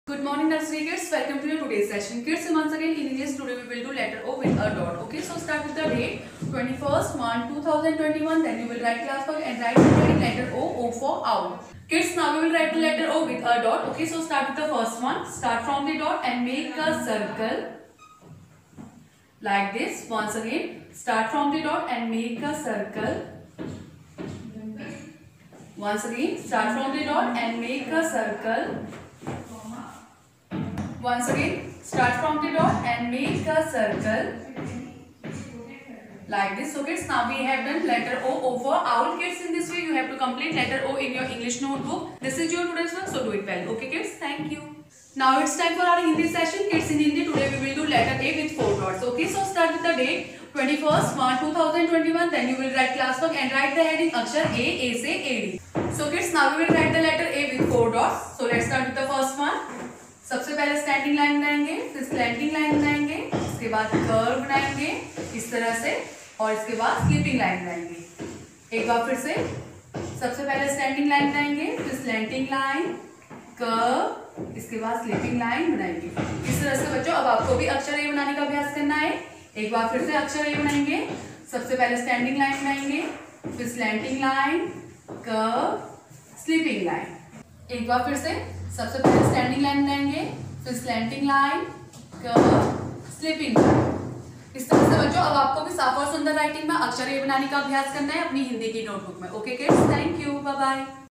Good morning, nursery kids. Welcome to your today's session. Kids, once again in English today we will do letter O with a dot. Okay, so start with the date 21st March 2021. Then you will write class work and write the heading letter O. O for owl. Kids, now we will write the letter O with a dot. Okay, so start with the first one. Start from the dot and make a circle like this. Once again, start from the dot and make a circle. Once again, start from the dot and make a circle. Once again, start from the dot and make a circle like this. So kids, now we have done letter O. O for owl. Kids, in this way you have to complete letter O in your English notebook. This is your today's work, so do it well. Okay kids, thank you. Now it's time for our Hindi session. Kids, in Hindi today we will do letter A with 4 dots. Okay, so start with the date 21st March 2021. Then you will write class work and write the heading Akshar A. A से AD. So kids, now we will write the letter A with 4 dots. So let's start with the first one. सबसे पहले standing line बनाएंगे, फिर slanting line बनाएंगे, इसके बाद curve बनाएंगे इस तरह से, और इसके बाद स्लीपिंग लाइन बनाएंगे। एक बार फिर से सबसे पहले स्टैंडिंग लाइन बनाएंगे, फिर स्लैंटिंग लाइन, कर्व, इसके बाद स्लीपिंग लाइन बनाएंगे। इस तरह से बच्चों अब आपको भी अक्षर ए बनाने का अभ्यास करना है। एक बार फिर से अक्षर ए बनाएंगे, सबसे पहले स्टैंडिंग लाइन बनाएंगे, फिर slanting line, curve, sleeping line. एक बार फिर से सबसे पहले स्टैंडिंग लाइन बनाएंगे, फिर slanting line, curve, sleeping line. इस तरह से बच्चों अब आपको भी साफ और सुंदर राइटिंग में अक्षर ए बनाने का अभ्यास करना है अपनी हिंदी की नोटबुक में। Okay kids, thank you, bye bye.